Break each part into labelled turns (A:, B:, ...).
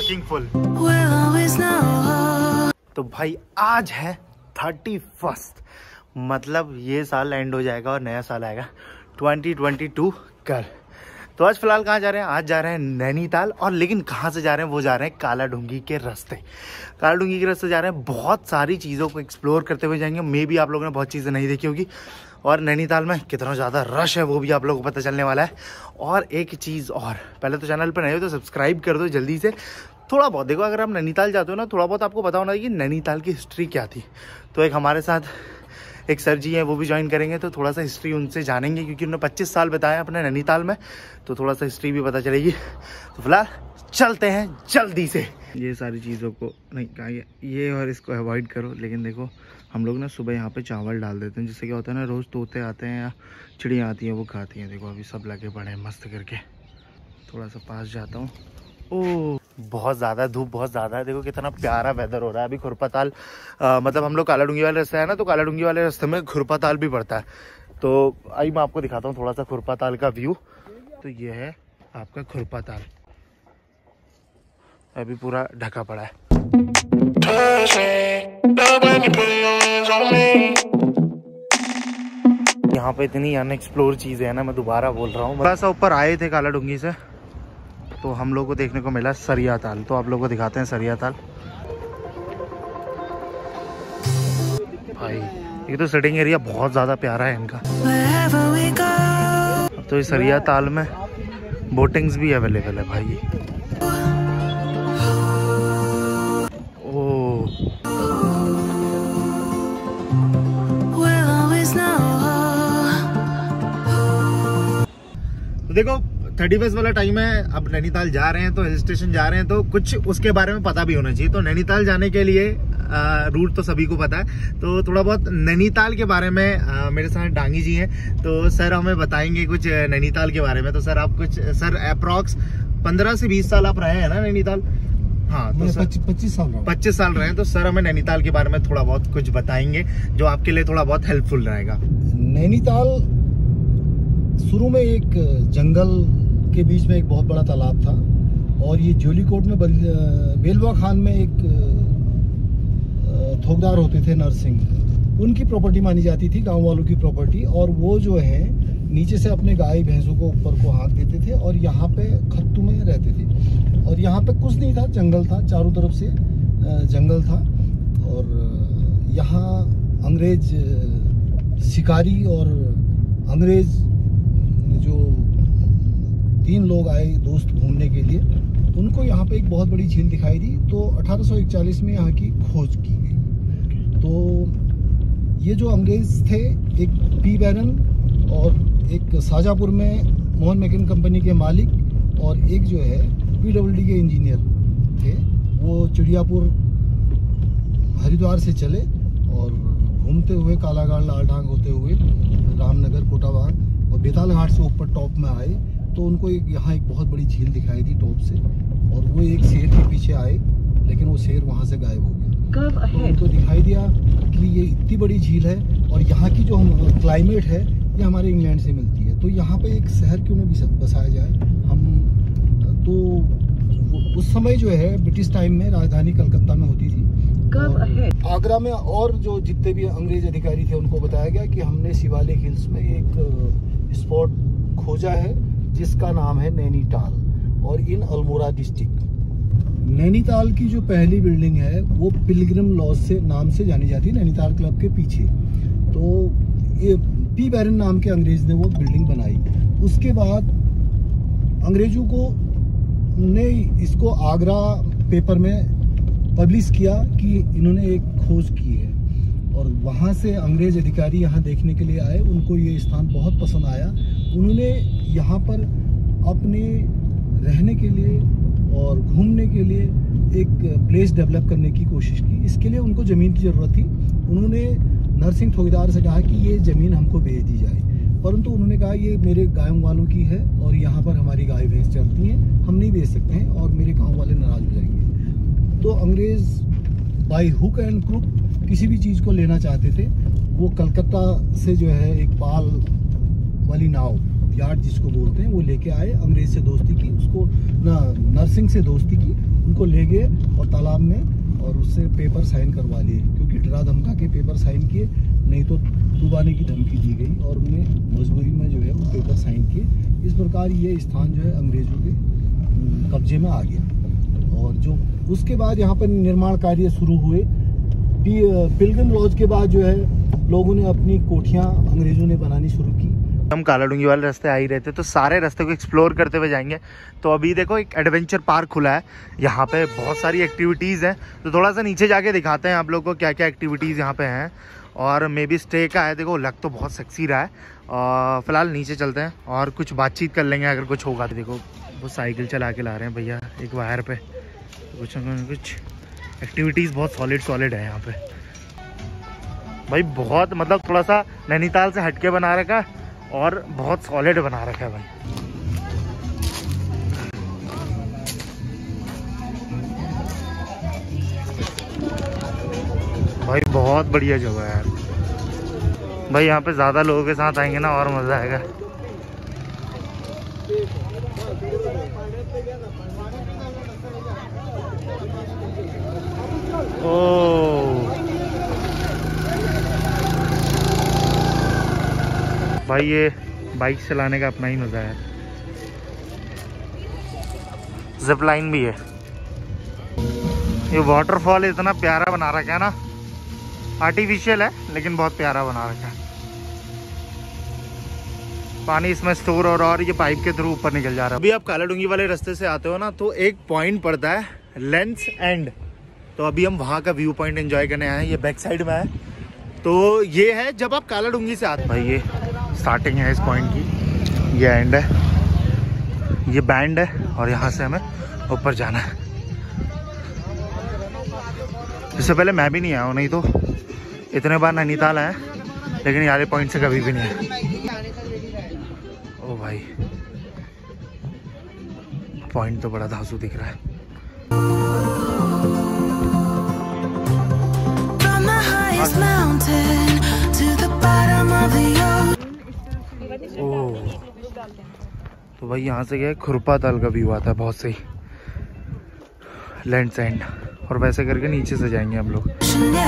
A: Fucking full. तो भाई आज है 31st, मतलब ये साल एंड हो जाएगा और नया साल आएगा 2022 कल। तो आज फिलहाल कहाँ जा रहे हैं? आज जा रहे हैं नैनीताल। और लेकिन कहाँ से जा रहे हैं? वो जा रहे हैं कालाडूंगी के रास्ते। कालाडूंगी के रास्ते जा रहे हैं, बहुत सारी चीज़ों को एक्सप्लोर करते हुए जाएंगे। मे भी आप लोगों ने बहुत चीज़ें नहीं देखी होगी, और नैनीताल में कितना ज़्यादा रश है वो भी आप लोगों को पता चलने वाला है। और एक चीज़ और, पहले तो चैनल पर नए हो तो सब्सक्राइब कर दो जल्दी से। थोड़ा बहुत देखो, अगर आप नैनीताल जाते हो ना, थोड़ा बहुत आपको पता होना चाहिए कि नैनीताल की हिस्ट्री क्या थी। तो एक हमारे साथ एक सर जी हैं, वो भी ज्वाइन करेंगे, तो थोड़ा सा हिस्ट्री उनसे जानेंगे, क्योंकि उन्होंने 25 साल बताया अपने नैनीताल में, तो थोड़ा सा हिस्ट्री भी पता चलेगी। तो फिलहाल चलते हैं जल्दी से। ये सारी चीज़ों को नहीं कहा, ये और इसको अवॉइड करो। लेकिन देखो, हम लोग ना सुबह यहाँ पे चावल डाल देते हैं, जिससे क्या होता है ना, रोज़ तोते आते हैं या चिड़ियाँ आती हैं, वो खाती हैं। देखो अभी सब लगे पड़े हैं मस्त करके। थोड़ा सा पास जाता हूँ। ओह, बहुत ज़्यादा धूप, बहुत ज़्यादा है। देखो कितना प्यारा वेदर हो रहा है अभी। खुरपाताल मतलब हम लोग कालाडूंगी वाले रास्ते है ना, तो कालाडूंगी वाले रास्ते में खुरपाताल भी पड़ता है। तो आई मैं आपको दिखाता हूँ थोड़ा सा खुरपाताल का व्यू। तो ये है आपका खुरपाताल, अभी पूरा ढका पड़ा है। यहाँ पे इतनी अनएक्सप्लोर चीज़ें हैं ना, मैं दोबारा बोल रहा हूँ। थोड़ा सा ऊपर आए थे कालाडूंगी से, तो हम लोग को देखने को मिला सरिया ताल। तो आप लोगों को दिखाते हैं सरिया ताल। भाई ये तो सिटिंग एरिया बहुत ज़्यादा प्यारा है इनका। तो इस सरिया ताल में बोटिंग्स भी अवेलेबल है भाई। ओह, तो देखो 31st वाला टाइम है, अब नैनीताल जा रहे हैं, तो हिल स्टेशन जा रहे हैं, तो कुछ उसके बारे में पता भी होना चाहिए। तो नैनीताल जाने के लिए रूट तो सभी को पता है, तो थोड़ा बहुत नैनीताल के बारे में मेरे साथ डांगी जी हैं, तो सर हमें बताएंगे कुछ नैनीताल के बारे में। तो सर आप कुछ, सर अप्रॉक्स 15 से 20 साल आप रहे हैं ना नैनीताल? हाँ, तो 25 साल रहे हैं। तो सर हमें नैनीताल के बारे में थोड़ा बहुत कुछ बताएंगे, जो आपके लिए थोड़ा बहुत हेल्पफुल रहेगा।
B: नैनीताल शुरू में एक जंगल के बीच में एक बहुत बड़ा तालाब था, और ये जोलीकोट में बेलवा खान में एक थोकदार होते थे नरसिंह, उनकी प्रॉपर्टी मानी जाती थी, गांव वालों की प्रॉपर्टी। और वो जो है नीचे से अपने गाय भैंसों को ऊपर को हाँक देते थे, और यहाँ पे खत्तू में रहते थे। और यहाँ पे कुछ नहीं था, जंगल था, चारों तरफ से जंगल था। और यहाँ अंग्रेज शिकारी और अंग्रेज जो 3 लोग आए दोस्त घूमने के लिए, उनको यहाँ पे एक बहुत बड़ी झील दिखाई दी। तो 1841 में यहाँ की खोज की गई। तो ये जो अंग्रेज थे, एक पी बैरन और एक शाजापुर में मोहन मैकिन कंपनी के मालिक, और एक जो है PWD के इंजीनियर थे, वो चिड़ियापुर हरिद्वार से चले और घूमते हुए कालाघाट लालढांग होते हुए रामनगर कोटाबाग और बेताल घाट से ऊपर टॉप में आए। तो उनको यहाँ एक बहुत बड़ी झील दिखाई दी टॉप से, और वो एक शेर के पीछे आए, लेकिन वो शेर वहाँ से गायब हो गया। तो उनको दिखाई दिया कि ये इतनी बड़ी झील है, और यहाँ की जो क्लाइमेट है ये हमारे इंग्लैंड से मिलती है, तो यहाँ पे एक शहर क्यों ना बसाया जाए। हम तो उस समय जो है ब्रिटिश टाइम में राजधानी कलकत्ता में होती थी। आगरा में और जो जितने भी अंग्रेज अधिकारी थे उनको बताया गया कि हमने शिवालिक हिल्स में एक स्पॉट खोजा है जिसका नाम है नैनीताल, और इन अल्मोड़ा डिस्ट्रिक्ट। नैनीताल की जो पहली बिल्डिंग है वो पिलग्रिम लॉज से नाम से जानी जाती है, नैनीताल क्लब के पीछे। तो ये पी बैरन नाम के अंग्रेज ने वो बिल्डिंग बनाई। उसके बाद अंग्रेजों को ने इसको आगरा पेपर में पब्लिश किया कि इन्होंने एक खोज की है, और वहाँ से अंग्रेज अधिकारी यहाँ देखने के लिए आए। उनको ये स्थान बहुत पसंद आया। उन्होंने यहाँ पर अपने रहने के लिए और घूमने के लिए एक प्लेस डेवलप करने की कोशिश की। इसके लिए उनको ज़मीन की ज़रूरत थी। उन्होंने नरसिंह ठोकदार से कहा कि ये ज़मीन हमको बेच दी जाए, परंतु उन्होंने कहा ये मेरे गाँव वालों की है, और यहाँ पर हमारी गाय भैंस चलती हैं, हम नहीं बेच सकते हैं, और मेरे गाँव वाले नाराज़ हो जाएंगे। तो अंग्रेज बाय हुक एंड क्रुक किसी भी चीज़ को लेना चाहते थे। वो कलकत्ता से जो है एक पाल वाली नाव, यार्ड जिसको बोलते हैं, वो लेके आए। अंग्रेज से दोस्ती की, उसको नरसिंह से दोस्ती की, इनको ले गए और तालाब में और उससे पेपर साइन करवा लिए, क्योंकि डरा धमका के पेपर साइन किए, नहीं तो डुबाने की धमकी दी गई और उन्हें मजबूरी में जो है वो पेपर साइन किए। इस प्रकार ये स्थान जो है अंग्रेजों के कब्जे में आ गया। और जो उसके बाद यहाँ पर निर्माण कार्य शुरू हुए। पिलग्रिम लॉज के बाद जो है लोगों ने अपनी कोठियाँ अंग्रेजों ने बनानी शुरू की।
A: हम कालाडूंगी वाले रास्ते आ ही रहते, तो सारे रास्ते को एक्सप्लोर करते हुए जाएंगे। तो अभी देखो एक एडवेंचर पार्क खुला है, यहाँ पे बहुत सारी एक्टिविटीज़ हैं, तो थोड़ा सा नीचे जाके दिखाते हैं आप लोगों को क्या क्या एक्टिविटीज़ यहाँ पे हैं। और मे बी स्टे का है, देखो लग तो बहुत सेक्सी रहा है। फिलहाल नीचे चलते हैं और कुछ बातचीत कर लेंगे अगर कुछ होगा तो। देखो वो साइकिल चला के ला रहे हैं भैया एक वायर पे, कुछ एक्टिविटीज़ बहुत सॉलिड है यहाँ पे भाई। बहुत मतलब थोड़ा सा नैनीताल से हटके बना रखा है और बहुत सॉलिड बना रखा है भाई बहुत बढ़िया जगह है यार भाई। यहाँ पे ज़्यादा लोगों के साथ आएंगे ना और मज़ा आएगा। ओ भाई ये बाइक चलाने का अपना ही मज़ा है। जिप लाइन भी है। ये वाटरफॉल इतना प्यारा बना रखा है ना, आर्टिफिशियल है लेकिन बहुत प्यारा बना रखा है। पानी इसमें स्टोर और ये पाइप के थ्रू ऊपर निकल जा रहा है। अभी आप कालाडूंगी वाले रास्ते से आते हो ना, तो एक पॉइंट पड़ता है लेंस एंड, तो अभी हम वहाँ का व्यू पॉइंट एंजॉय करने आए हैं। ये बैक साइड में है, तो ये है जब आप कालाडूंगी से आते भाई। ये स्टार्टिंग है इस पॉइंट की, ये एंड है, ये बैंड है और यहाँ से हमें ऊपर जाना है। इससे पहले मैं भी नहीं आया हूँ, नहीं तो इतने बार नैनीताल आया लेकिन यार पॉइंट से कभी भी नहीं आया। ओ भाई पॉइंट तो बड़ा धांसू दिख रहा है। ओह तो भाई यहाँ से क्या है, खुरपा ताल का व्यू आता है बहुत सही, लैंड एंड। और वैसे करके नीचे से जाएंगे हम लोग।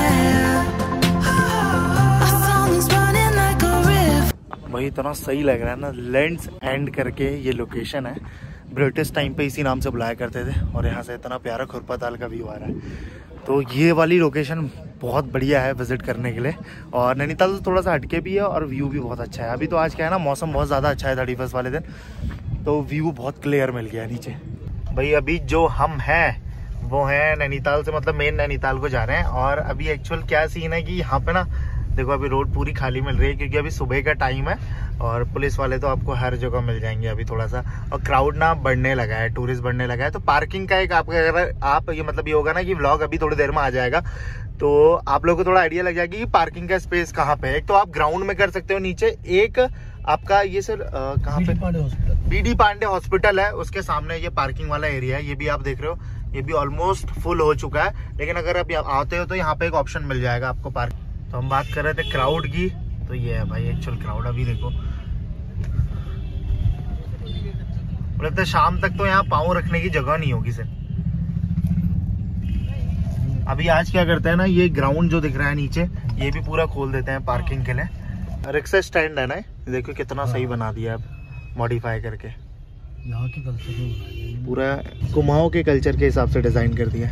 A: भाई इतना सही लग रहा है ना, लैंड्स एंड करके ये लोकेशन है। ब्रिटिश टाइम पे इसी नाम से बुलाया करते थे और यहाँ से इतना प्यारा खुरपा ताल का व्यू आ रहा है। तो ये वाली लोकेशन बहुत बढ़िया है विजिट करने के लिए। और नैनीताल से थोड़ा सा हटके भी है और व्यू भी बहुत अच्छा है। अभी तो आज क्या है ना, मौसम बहुत ज़्यादा अच्छा है 31 वाले दिन, तो व्यू बहुत क्लियर मिल गया है नीचे। भाई अभी जो हम हैं वो है नैनीताल से, मतलब मेन नैनीताल को जा रहे हैं। और अभी एक्चुअल क्या सीन है कि यहाँ पे ना देखो अभी रोड पूरी खाली मिल रही है, क्योंकि अभी सुबह का टाइम है और पुलिस वाले तो आपको हर जगह मिल जाएंगे अभी थोड़ा सा। और क्राउड ना बढ़ने लगा है, टूरिस्ट बढ़ने लगा है। तो पार्किंग का एक आपका अगर आप ये मतलब ये होगा ना कि व्लॉग अभी थोड़ी देर में आ जाएगा, तो आप लोगों को थोड़ा आइडिया लग जाएगी कि पार्किंग का स्पेस कहाँ पे है। एक तो आप ग्राउंड में कर सकते हो नीचे, एक आपका ये सर कहाँ पे BD पांडे हॉस्पिटल है उसके सामने ये पार्किंग वाला एरिया है। ये भी आप देख रहे हो, ये भी ऑलमोस्ट फुल हो चुका है, लेकिन अगर आप आते हो तो यहाँ पे एक ऑप्शन मिल जाएगा आपको पार्क। तो हम बात कर रहे थे क्राउड की, तो ये है भाई एक्चुअल क्राउड। अभी देखो लगता है शाम तक तो यहाँ पाँव रखने की जगह नहीं होगी सर। अभी आज क्या करते हैं ना, ये ग्राउंड जो दिख रहा है नीचे, ये भी पूरा खोल देते हैं पार्किंग के लिए। रिक्शा स्टैंड है ना, देखो कितना सही बना दिया अब मॉडिफाई करके।
B: यहाँ के कल्चर
A: पूरा कुमाऊं के कल्चर के हिसाब से डिजाइन कर दिया।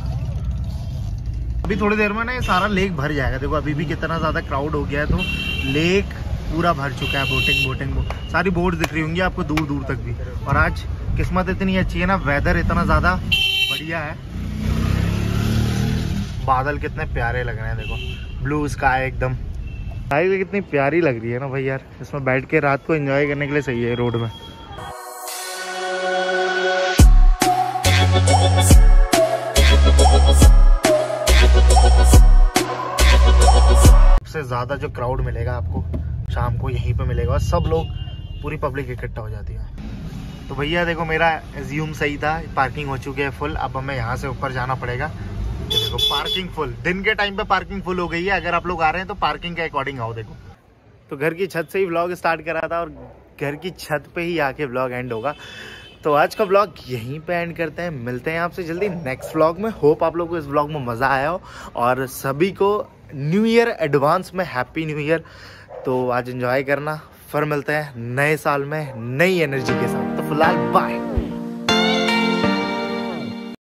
A: अभी थोड़ी देर में ना ये सारा लेक भर जाएगा। देखो अभी भी कितना ज्यादा क्राउड हो गया है, तो लेक पूरा भर चुका है। बोटिंग सारी बोट दिख रही होंगी आपको दूर दूर तक भी। और आज किस्मत इतनी अच्छी है ना, वेदर इतना ज्यादा बढ़िया है, बादल कितने प्यारे लग रहे हैं। देखो ब्लू स्काई एकदम, स्काई कितनी प्यारी लग रही है ना भाई यार। इसमें बैठ के रात को एंजॉय करने के लिए सही है रोड में। सबसे ज्यादा जो क्राउड मिलेगा आपको शाम को यहीं पे मिलेगा, और सब लोग पूरी पब्लिक इकट्ठा हो जाती है। तो भैया देखो मेरा एज्यूम सही था, पार्किंग हो चुकी है फुल। अब हमें यहाँ से ऊपर जाना पड़ेगा। ये देखो पार्किंग फुल, दिन के टाइम पे पार्किंग फुल हो गई है। अगर आप लोग आ रहे हैं तो पार्किंग के अकॉर्डिंग आओ। देखो तो घर की छत से ही व्लॉग स्टार्ट करा था और घर की छत पे ही आके व्लॉग एंड होगा। तो आज का व्लॉग यहीं पे एंड करते हैं, मिलते हैं आपसे जल्दी नेक्स्ट व्लॉग में। होप आप लोगों को इस व्लॉग में मज़ा आया हो और सभी को न्यू ईयर एडवांस में हैप्पी न्यू ईयर। तो आज एंजॉय करना, फिर मिलते हैं नए साल में नई एनर्जी के साथ। तो फिलहाल बाय।